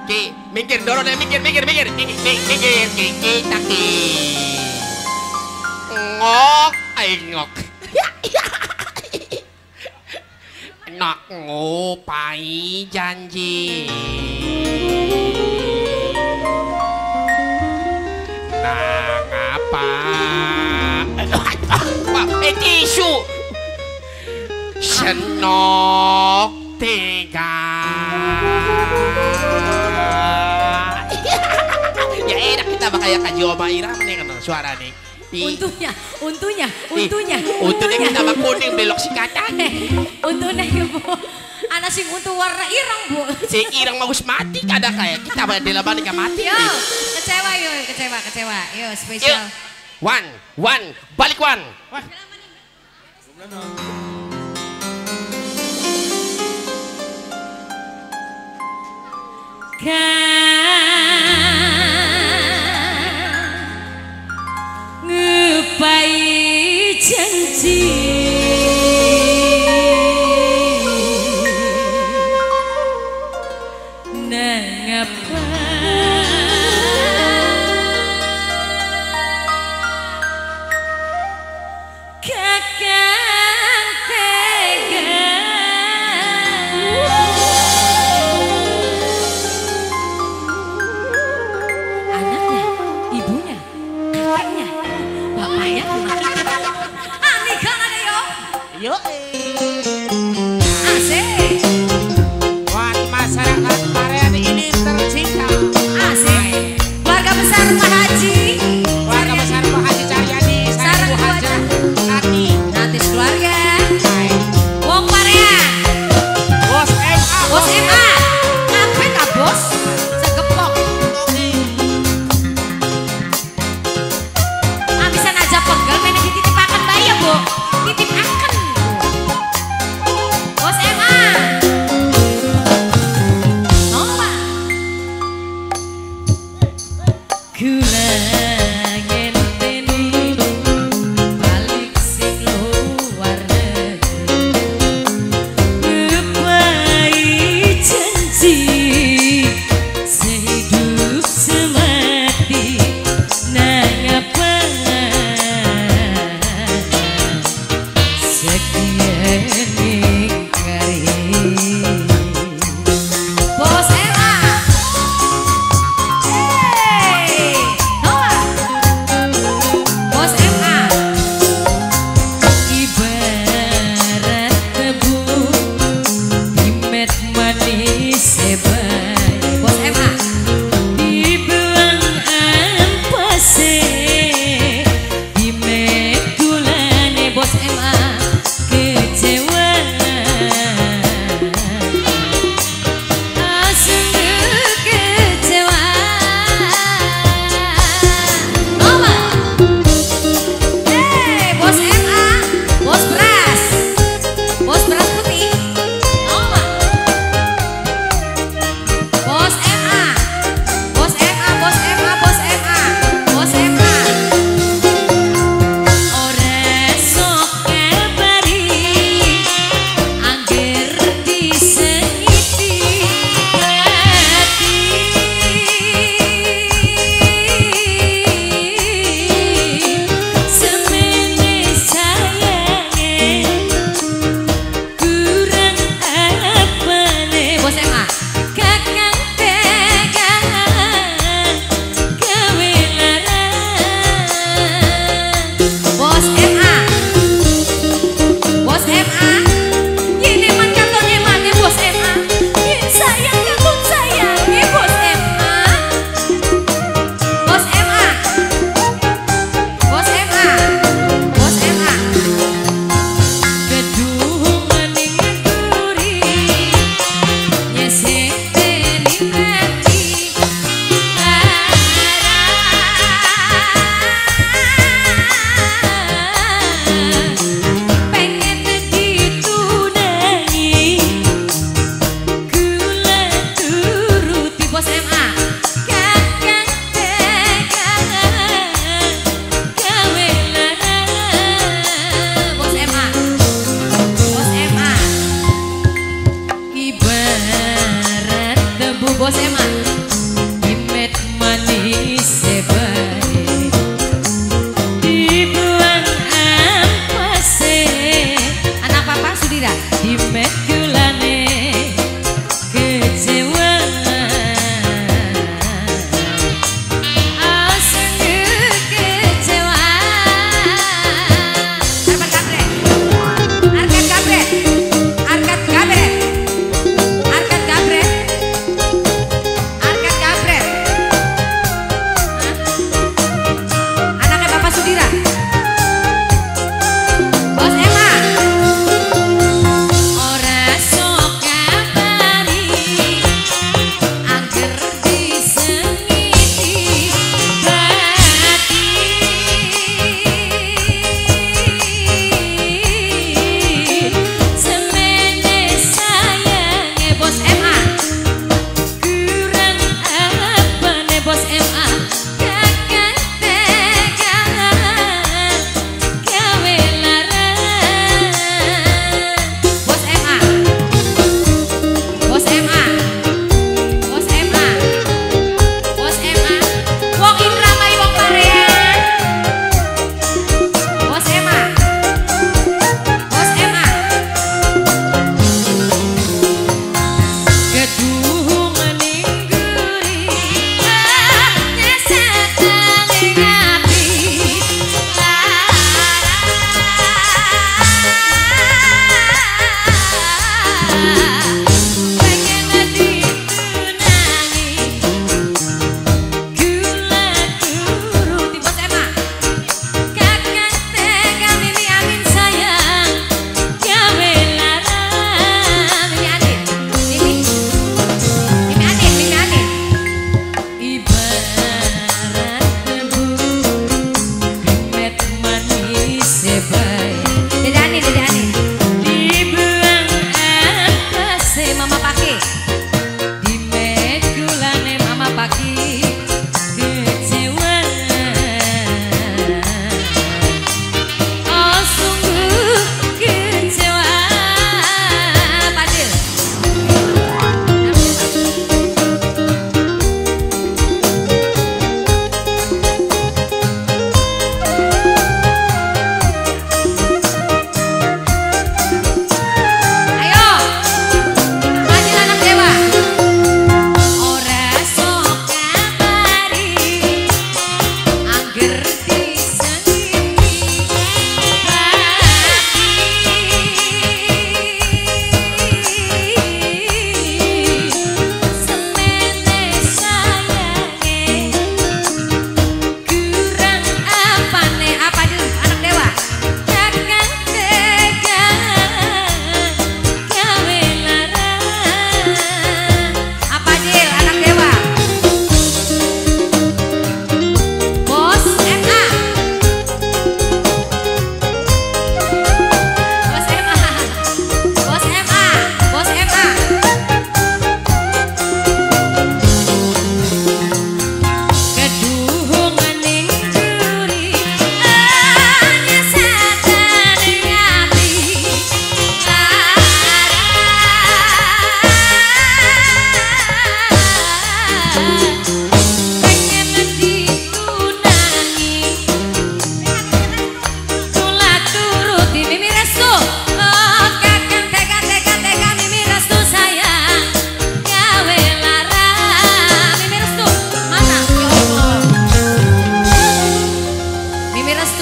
Ki, minggir dorong ya, minggir. Minggir, taki. Ngok, ngok. Nak ngupai janji. Nang apa? Tisu. Senok tiga. Ya enak kita bakal Kak Joma Irama nih kan suara nih. Untungnya kita bak kuning belok si kacang. Untungnya ibu anak sing untuk warna irang bu. Si irang mau mati kada kayak kita di laban ikan mati. Yo kecewa yo spesial. One balik one. Ngupai janji nang apa kakang tega anaknya, ibunya, kakaknya, bapaknya aneh kan ada yo asik Buat masyarakat Parian ini tercinta. asik keluarga besar Pak Haji Keluarga besar Pak Haji Caryadi, Sarang Bu Haja, Nati, gratis keluarga wong Parian Bos MA, bos MA ngapain kak bos segepok bisa aja pegel mana dititipakan bayi ya bu titip akan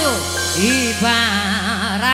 Iba